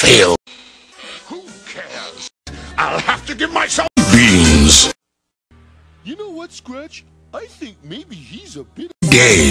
Kill. Who cares? I'll have to give myself Beans. You know what, Scratch? I think maybe he's a bit Gay.